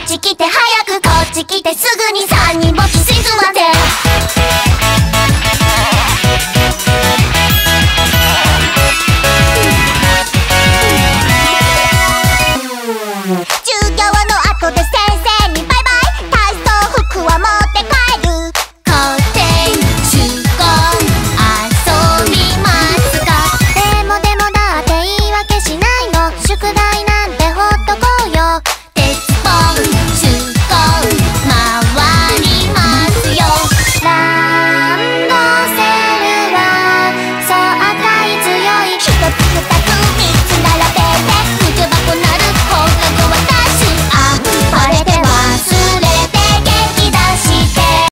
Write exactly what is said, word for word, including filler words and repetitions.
っち来て早くこっち来てすぐにさんにんぼっち沈ませ